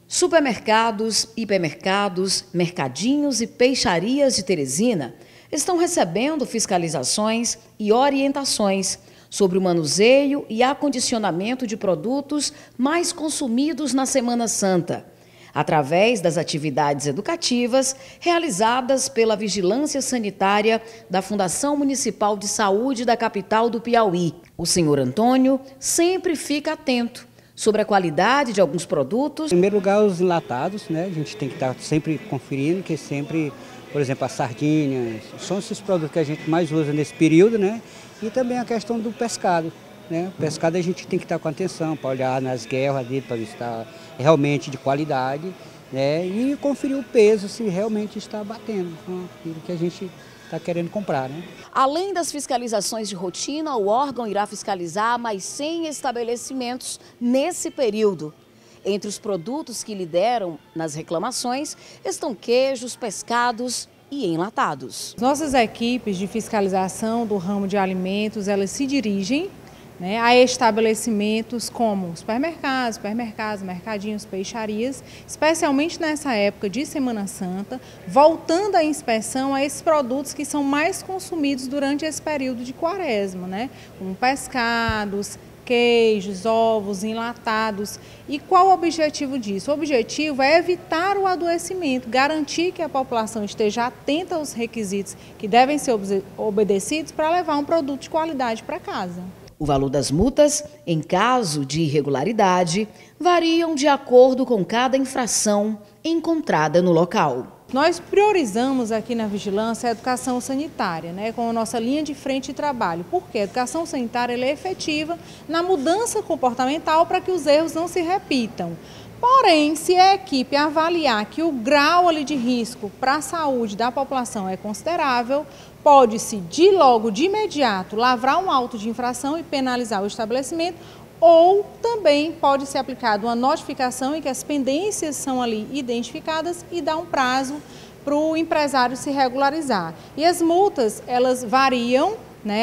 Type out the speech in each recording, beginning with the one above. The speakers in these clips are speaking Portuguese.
Supermercados, hipermercados, mercadinhos e peixarias de Teresina estão recebendo fiscalizações e orientações sobre o manuseio e acondicionamento de produtos mais consumidos na Semana Santa, através das atividades educativas realizadas pela Vigilância Sanitária da Fundação Municipal de Saúde da capital do Piauí. O senhor Antônio sempre fica atento sobre a qualidade de alguns produtos. Em primeiro lugar, os enlatados, né? A gente tem que estar sempre conferindo, que sempre, por exemplo, as sardinhas, são esses produtos que a gente mais usa nesse período, né? E também a questão do pescado, né? O pescado a gente tem que estar com atenção para olhar nas guerras dele, para ver se está realmente de qualidade, né? E conferir o peso, se realmente está batendo com aquilo que a gente está querendo comprar, né? Além das fiscalizações de rotina, o órgão irá fiscalizar mais 100 estabelecimentos nesse período. Entre os produtos que lideram nas reclamações estão queijos, pescados e enlatados. Nossas equipes de fiscalização do ramo de alimentos, elas se dirigem, a estabelecimentos como supermercados, mercadinhos, peixarias, especialmente nessa época de Semana Santa, voltando a inspeção a esses produtos que são mais consumidos durante esse período de quaresma, como pescados, queijos, ovos, enlatados. E qual o objetivo disso? O objetivo é evitar o adoecimento, garantir que a população esteja atenta aos requisitos que devem ser obedecidos para levar um produto de qualidade para casa. O valor das multas, em caso de irregularidade, variam de acordo com cada infração encontrada no local. Nós priorizamos aqui na vigilância a educação sanitária, com a nossa linha de frente de trabalho, porque a educação sanitária ela é efetiva na mudança comportamental para que os erros não se repitam. Porém, se a equipe avaliar que o grau ali de risco para a saúde da população é considerável, pode-se de imediato lavrar um auto de infração e penalizar o estabelecimento, ou também pode ser aplicada uma notificação em que as pendências são ali identificadas e dá um prazo para o empresário se regularizar. E as multas, elas variam,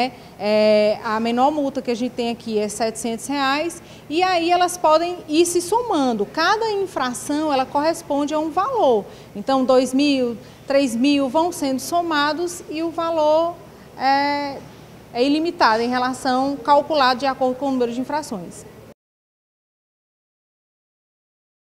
a menor multa que a gente tem aqui é R$ 700 e aí elas podem ir se somando. Cada infração, ela corresponde a um valor. Então, 2.000, 3.000 vão sendo somados e o valor é ilimitado em relação calculado de acordo com o número de infrações.